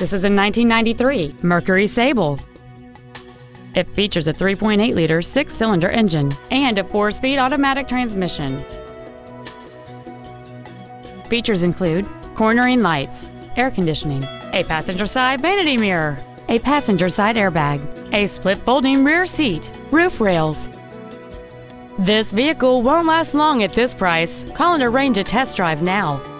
This is a 1993 Mercury Sable. It features a 3.8-liter six-cylinder engine and a 4-speed automatic transmission. Features include cornering lights, air conditioning, a passenger side vanity mirror, a passenger side airbag, a split folding rear seat, roof rails. This vehicle won't last long at this price. Call and arrange a test drive now.